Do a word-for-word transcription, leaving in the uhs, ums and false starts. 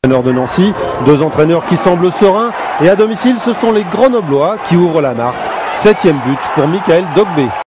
Entraîneur de Nancy, deux entraîneurs qui semblent sereins et à domicile ce sont les Grenoblois qui ouvrent la marque. Septième but pour Michael Dogbé.